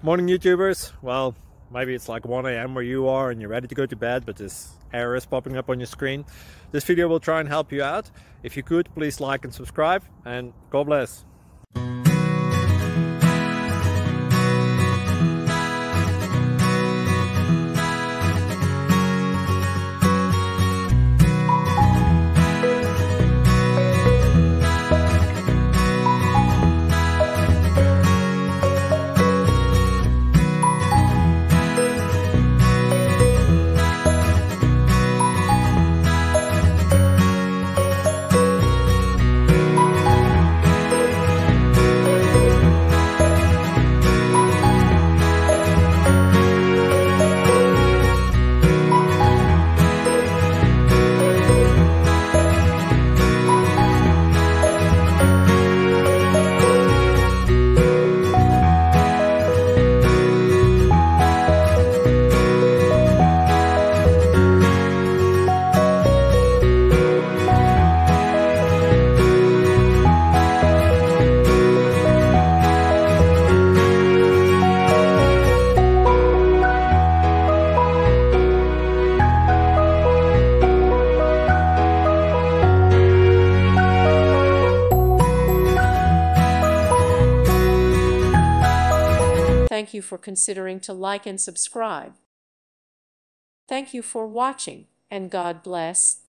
Morning YouTubers. Well, maybe it's like 1 a.m. where you are and you're ready to go to bed, but this error is popping up on your screen. This video will try and help you out. If you could, please like and subscribe, and God bless. Thank you for considering to like and subscribe. Thank you for watching, and God bless.